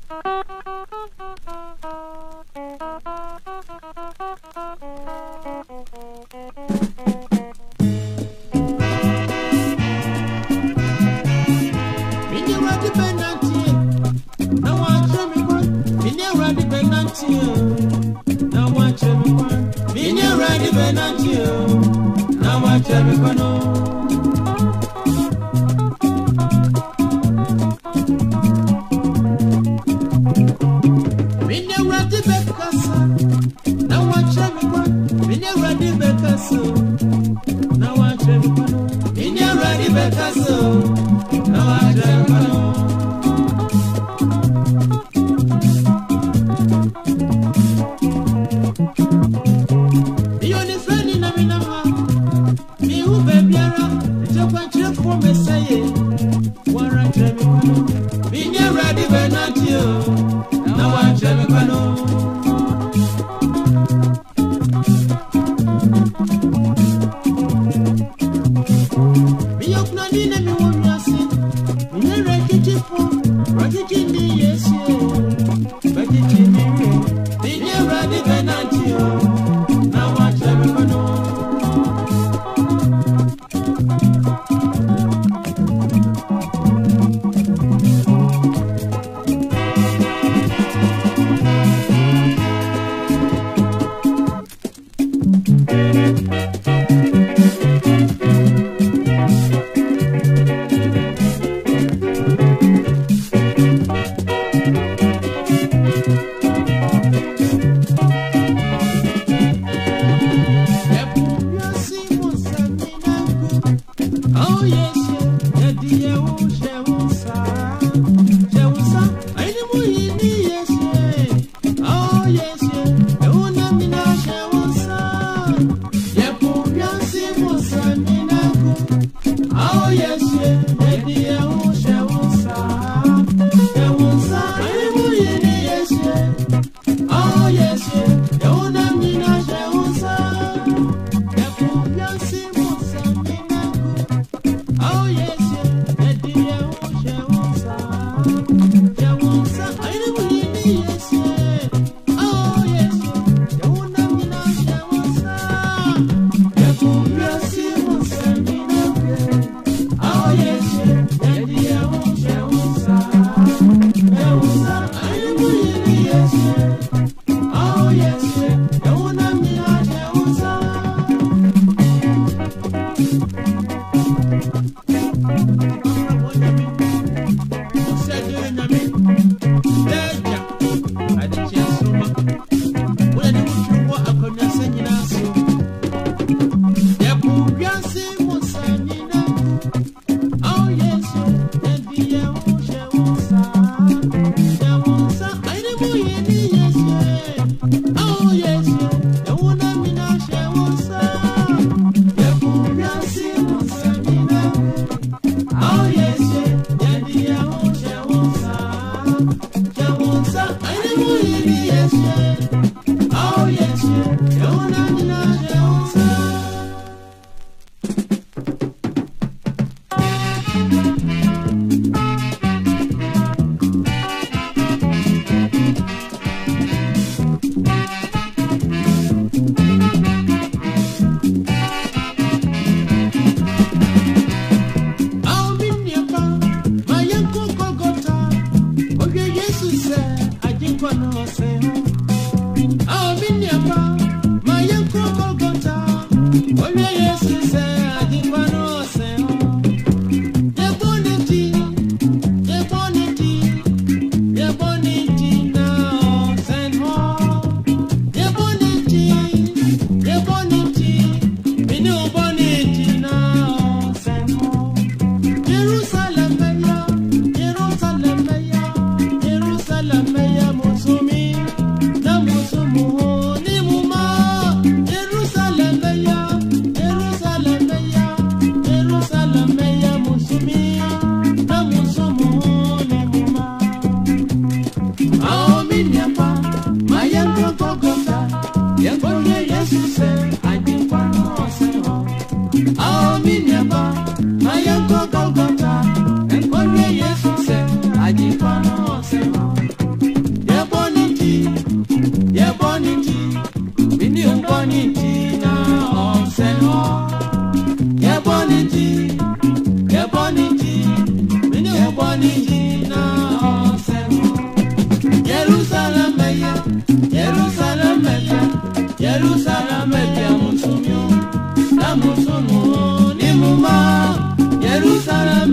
Jerusalem, Jerusalem, Jerusalem,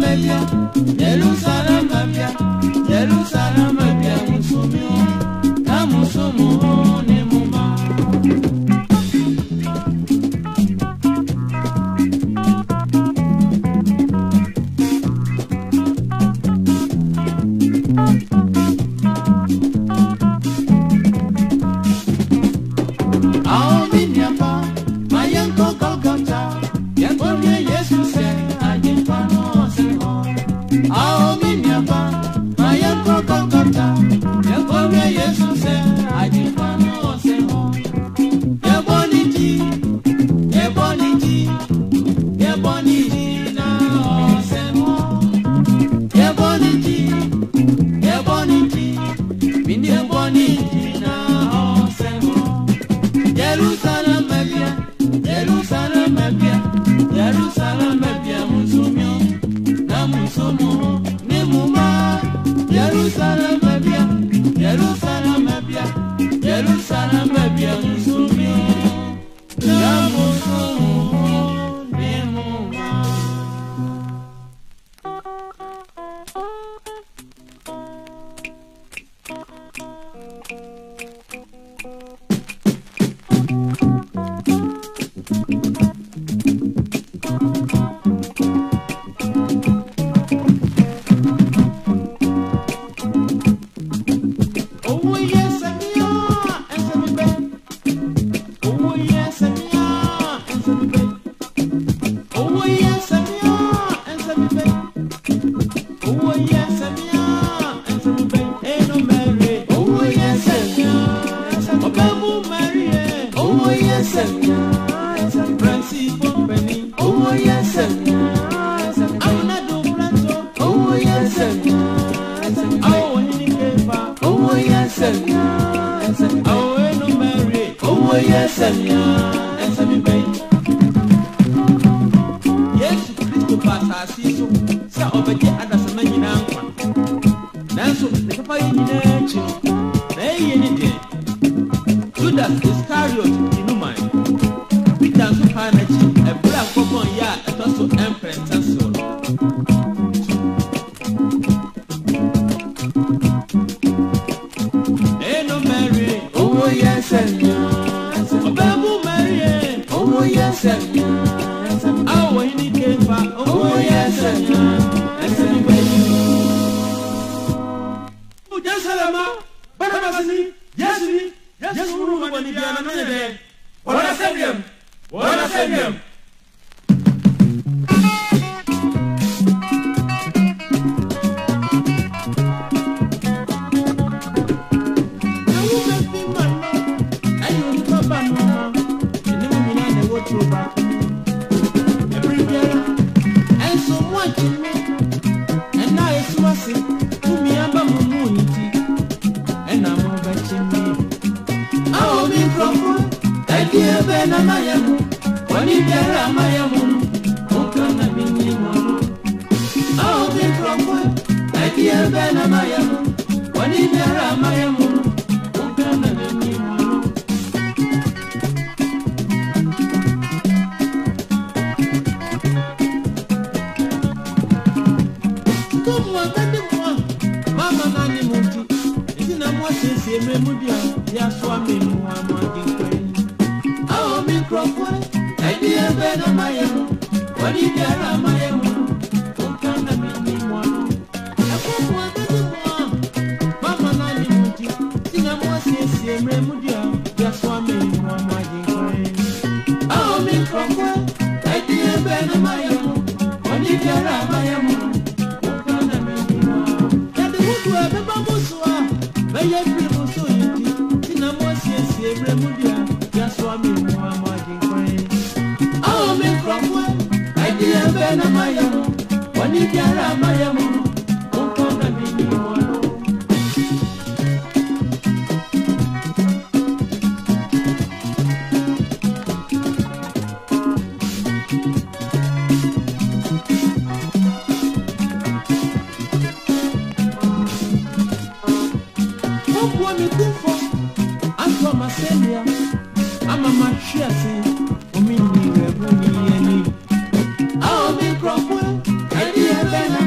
I'll be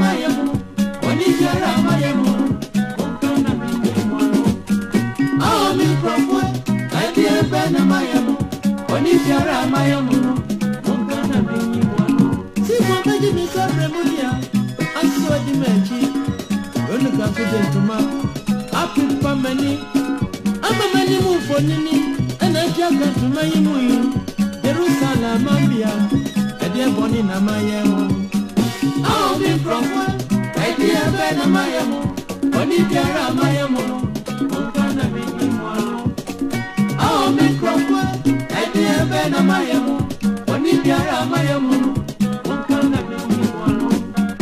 Oni piara mayamu, mungana minyi wano. Si mwakaji misabre mulia, aswa di mechi. Onu kakude tuma, api pameni. Ama meni mufonini, eneja katuma yimuyu. Jerusalem ambia, edie boni na mayamu. Ao mi krokwa, edie be na mayamu. Oni piara mayamu, mungana minyi wano. Ao mi krokwa, edie be na mayamu. Oni piara mayamu, mungana minyi wano.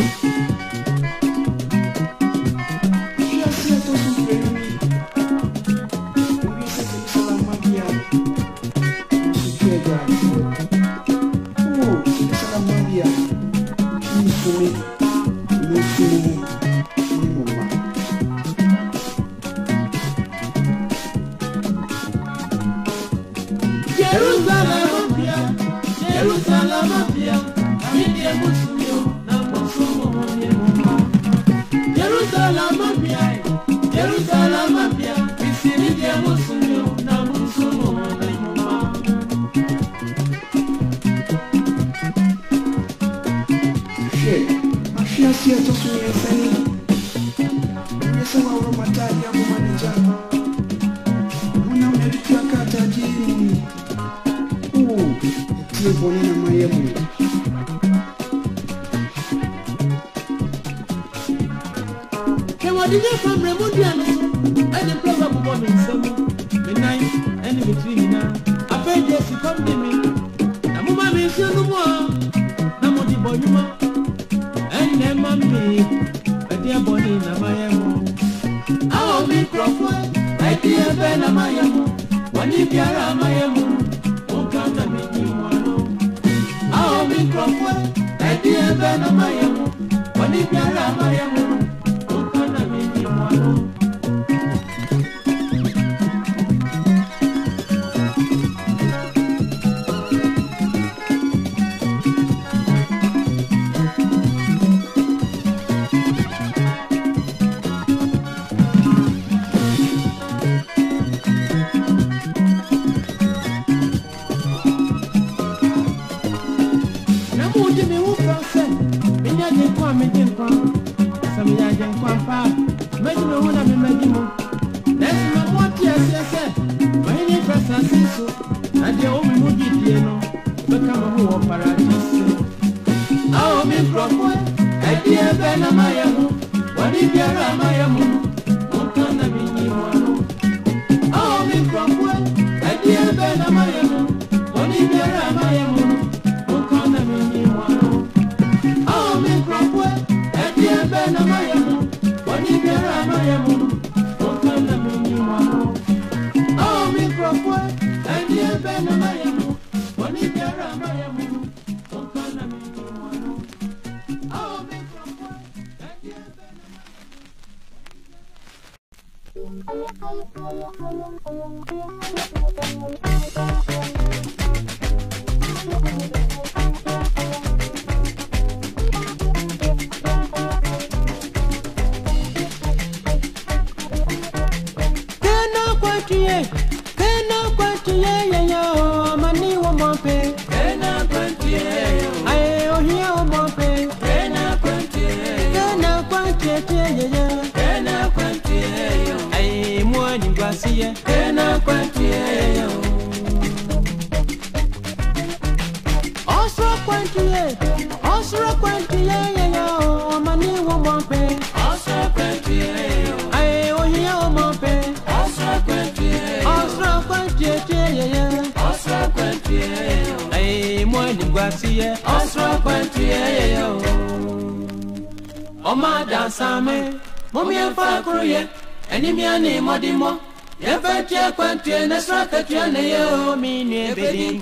Omada same, mommy and Fakruye, and Imiani Modimo, Yefatia Quantia, Nesrakatia, Neo, Mini, Bedin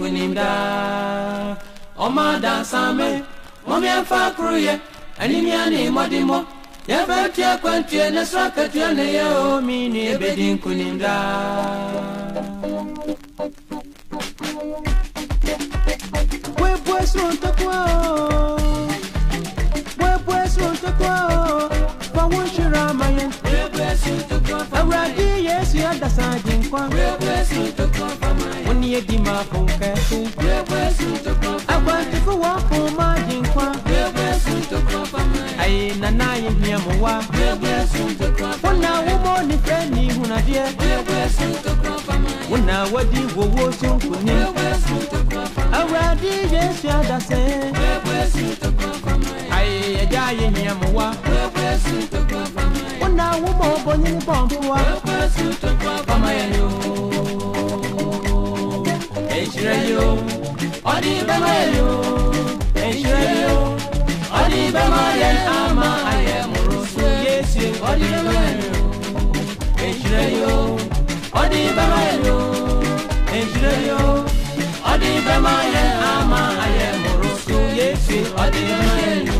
Kuninda. Omada same, mommy and Fakruye, and Imiani Modimo, Yefatia Quantia, Nesrakatia, Neo, Mini, Bedin Kuninda. Where was one to go? Where was one to go? For one shira mayan. Where was one to go? A radi, yes, you had the sergeant. Where was one to go? When you ye di ma fun kese ye wesu to kwa agba ti fu wa fun ma jin kwa ye wesu to kwa ai na na ye hia mo wa ye wesu to kwa wona wo mo ni friend ni huna die ye wesu to kwa wona wadi wo wo sun kunni ye wesu to kwa awadi ye sia da se ye wesu to kwa ai ye ja ye hia mo wa ye wesu to kwa wona wo mo bo ni bombo wa ye wesu to kwa ma ye yo Eshreyo, odi bemayo, Eshreyo, odi bemayo, ama aye murusu Yesu, odi bemayo, Eshreyo, odi bemayo, Eshreyo, odi bemayo, ama aye murusu Yesu, odi bemayo.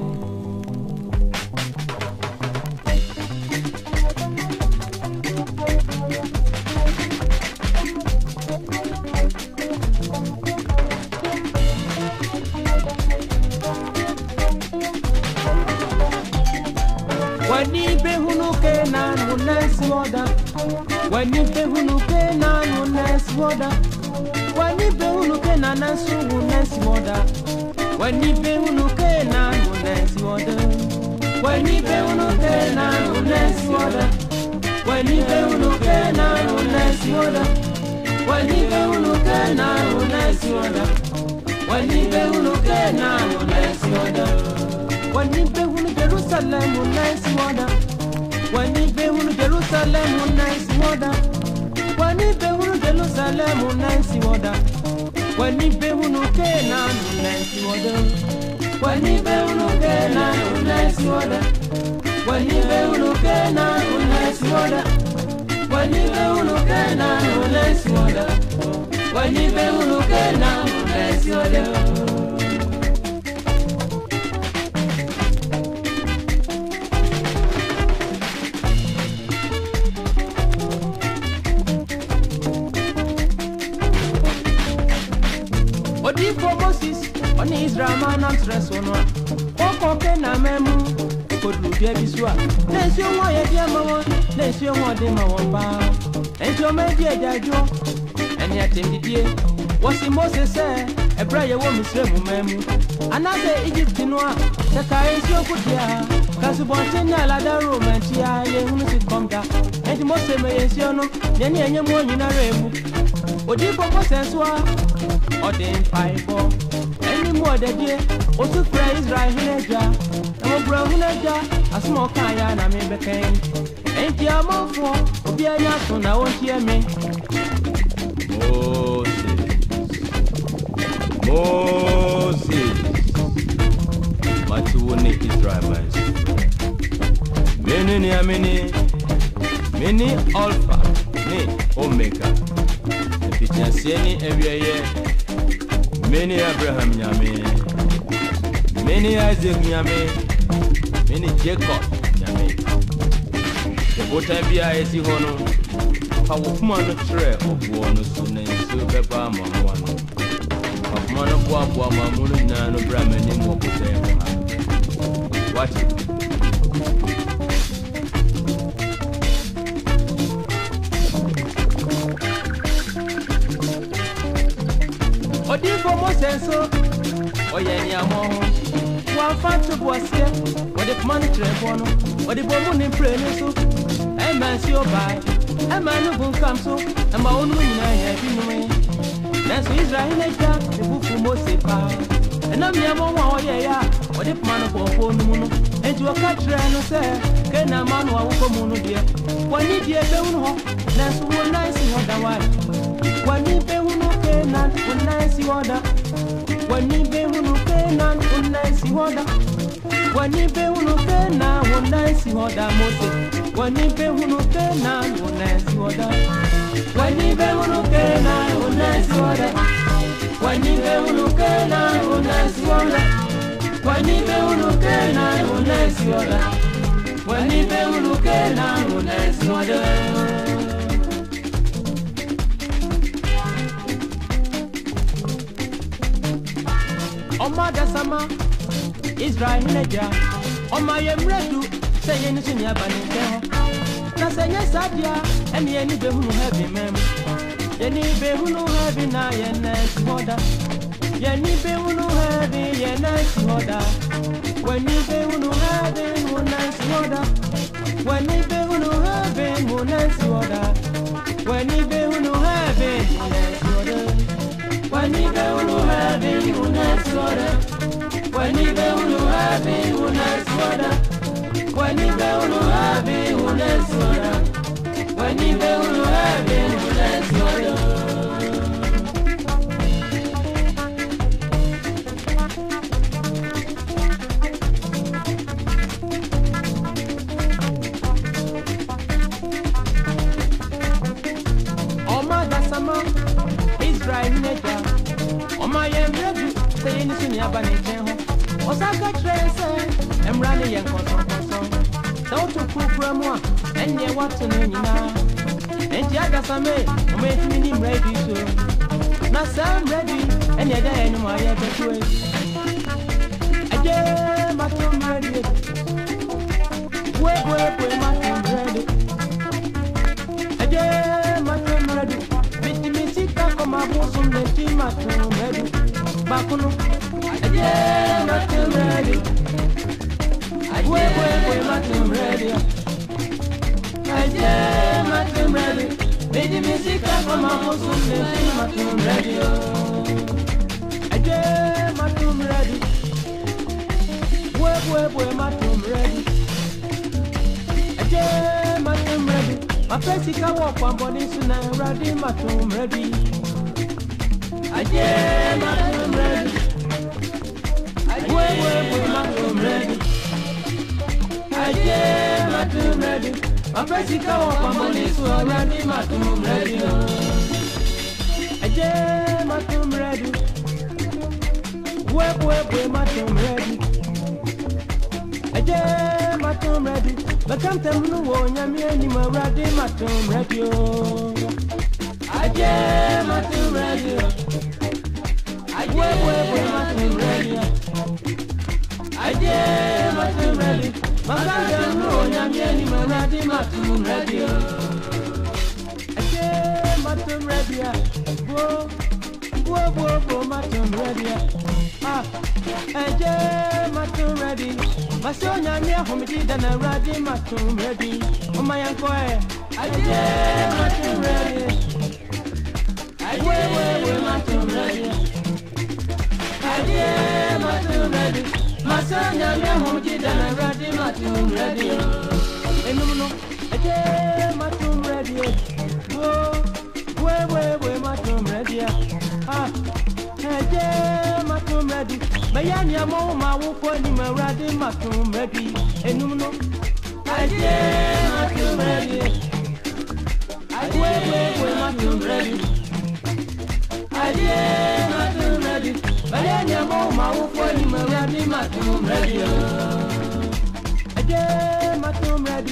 Wani be hunuke na nunes woda. Wani be hunuke na nunes woda. Wani be hunuke na nasu nunes woda. Wani be hunuke na nunes woda. Wani be hunuke na nunes woda. Wani be hunuke na nunes woda. Wani be hunuke na nunes woda. Wani be hunuke na nunes woda. Wani be hunu Jerusalem nice water. Wani be hunu Jerusalem nice water. Wani be hunu Jerusalem nice water. Wani be hunu Canaan nice water. Wani be hunu Canaan nice water. Wani be hunu Canaan nice water. Wani be hunu Canaan nice water. Wani be hunu Canaan nice water. For Moses, on Israel, man, I'm stressed on one. Okay, na memu, could do the Biswa. Let's you want a dear mama, let's you want them on bar. And your media, Jajo, and yet in the day, what's the Moses said, a prayer woman, memu. Another Egypt, the car is your good year. Casubontina, la room, and she are young to come down. And the Moses may say, no, then any more in a remu. What do you propose? Odin Piper, any more the day, or to praise right here, and brown ledger, a small kaya, and I may be came. Ain't you a month for, or be a yacht when I won't hear me? Moses, Matuani Israel, many Alpha, me Omega, if you can see any every year. Many Abraham Yame, many Isaac Yame, many Jacob Yame. The Botambia is the honor. How woman tray of one soon and silver palm on one. Of one of one moon and none of Brahman in what was there. Watch it. Odi for Moses, oh yeah, one fan to was here, or the money trip, or the woman in prayer, so a man see your by, a man who won't come so, and my own women I have been away. That's Israel, the book for Moses, and I'm your mom, oh yeah, or the man of one moon, and to a catcher and say, can a man who will come on, dear. One need dear, don't that's one nice in other wife. One need be Canaan, one nice water. One need be Canaan, one nice water. One need be Canaan, one nice water. Moses, one need be Canaan, one nice water. One need be Canaan, one nice water. One need be Canaan, one nice water. One need be Canaan, one nice water. One need be Canaan, one nice water. Mother Sama, Israel Neja, on my emredu, say anything about it. Now say yes, Adia, and the any who have him. Yeni be hunu heavy na yenes moda. Yeni be hunu heavy yenes moda. When you be hunu heavy munes moda. When you be hunu heavy munes moda. When you be hunu heavy munes moda. When you be hunu heavy munes moda. When you be hunu heavy munes moda. When you be hunu heavy munes moda. When you be hunu heavy munes moda. Israel neja oma yemredu say ni suni abane chen ho osaka trace emra ne yen koson so to kukura mu a enye watu no nyina enti agasame oma etimi ni ready so na sam ready enye da enu ma ye betu aje matum ready we matum ready aje matum ready my bosom the team at ready. Bakuno, yeah, matum ready. We matum ready. Yeah, matum ready. Baby music from my bosom the team at ready. Yeah, matum ready. We matum ready. Yeah, matum ready. My face can walk on body soon and ready, matum ready. Aje matum ready. We matum ready. Aje matum ready. Mapesika wa money so ready matum ready. Aje matum ready. We matum ready. Aje matum ready. Bakam temu wo nyame ani ma ready matum ready. Aje matum ready. We matum ready. Aje matum ready. Maganda no nyamieni maradi matum ready. Aje matum ready. Wo matum ready. Ah, aje matum ready. Maso nyamia homidi dana ready matum ready. Omayanko aje matum ready. We matum ready. Aje matum ready. Masanya me hoji dana ready matum ready. Enuno aje matum ready. We matum ready. Ah, aje matum ready. Bayani amo ma wo ko ni ma ready matum ready. Enuno aje matum ready. We matum ready. Aje matum ready. Bayani amo ma wo ko ni ma ready matum ready. Aje matum ready.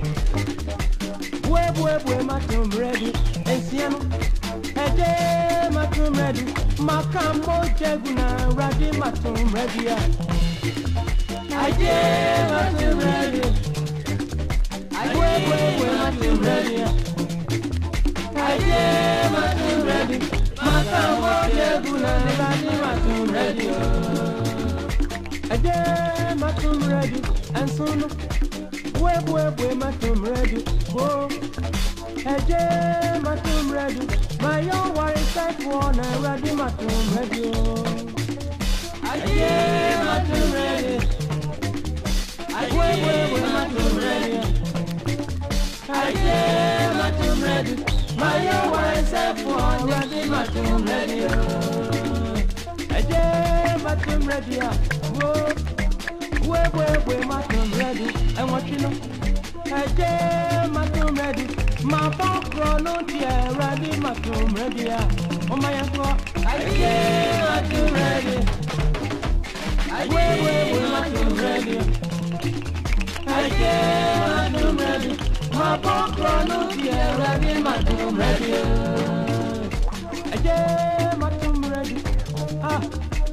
We matum ready. Ensiano. Aje matum ready. Makambo jeguna ready matum ready. Aje matum ready. We matum ready. Aje matum ready. Makambo jeguna ready matum ready. Aje matum ready. And soon we matum ready. Go. Aje matum ready. My own worry type one ready matum ready. Aje matum ready. We matum ready. Aje matum ready. My own worry type one ready matum ready. Aje matum ready. We matum ready. And what you know? Aje matum ready. My phone no dear ready matum ready. Oh my God, aje matum ready. We matum ready. Aje matum ready. My phone no dear ready matum ready. Aje matum ready. Ah,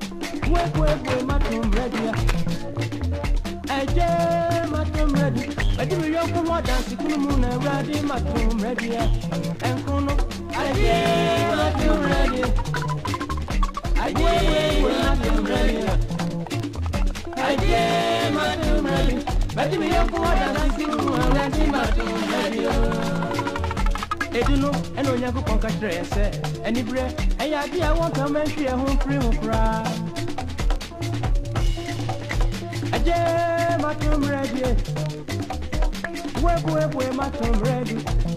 we matum ready. Aje matum ready. But you will come more dance, you moon and ready, my tomb ready. And Kono, I did not feel ready. I did not feel ready. I did not feel ready. But you will come more dance, you moon and ready, my tomb ready. Eduno, and on Yaku Concastress, and if I want to mention a home free home cry. I did my tomb ready. Where my tomb ready.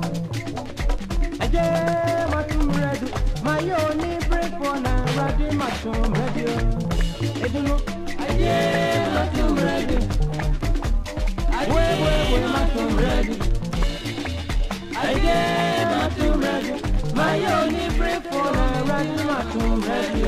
I did my tomb ready. My only break for now, ready my tomb ready. Eduno, I did my tomb ready. Where my tomb ready. I did my tomb ready. My only break for now, ready my tomb ready.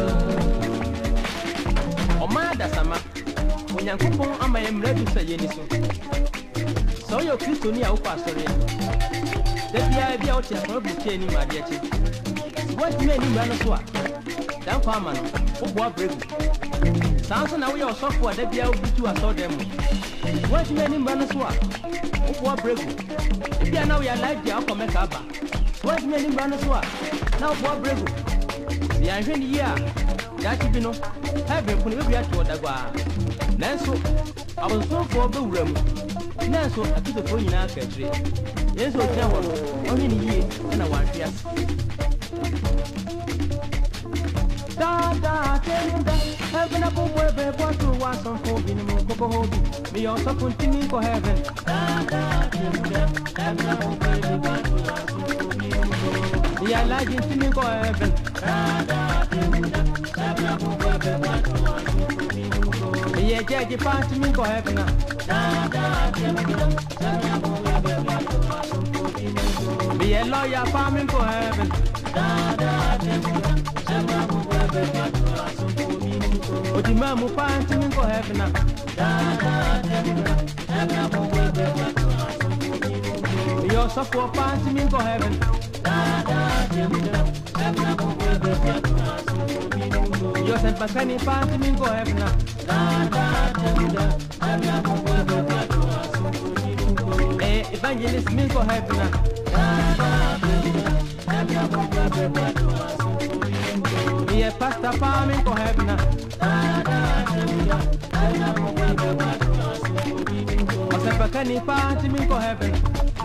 Oh my dasama, when you come on, I am ready to say anything. So your Christian out pastoria. That the idea out here probably changing my dear. What many manaswa? Down farmer, what break? Sounds now your software that the out to us all them. What many manaswa? What break? If you are now your life, the outcome make up. What many manaswa? Now what break? The Angel year that you know, having put a bit to the bar. Nanso, I was so for the room. Nanso, I took the phone in our country. Yes, what now? Only a year and a 1 year. Da, heaven up over where what to want some for being more cocoa hobby. Me also continue for heaven. Heaven up over where what to want some for being more. Yeah, like it to me for heaven. Heaven up over where what to want some for being more. Yeah, Jackie, pass to me for heaven. Be a lawyer farming for heaven. But the man will find him for heaven. Your support finds him for heaven. Your sympathy finds him for heaven. Evangelist me for heaven. Yeah, pastor farming for heaven. Was a penny party me for heaven.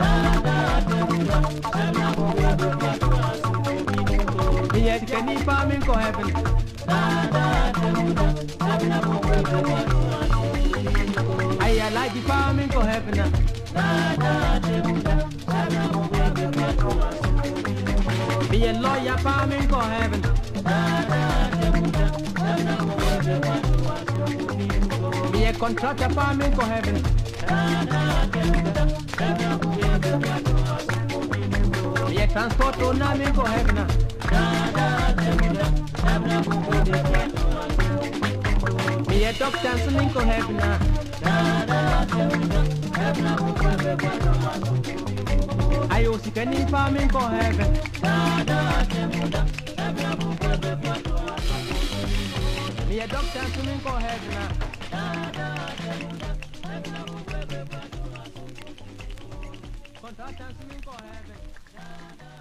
Yeah, can he farming for heaven. I like the farming for heaven. Be a lawyer farming for heaven. Be a contractor farming for heaven. Be a transporter farming for heaven. Be a doctor farming for heaven. I also can farming for heaven. Me a doctor swimming for heaven. Contractor swimming for heaven.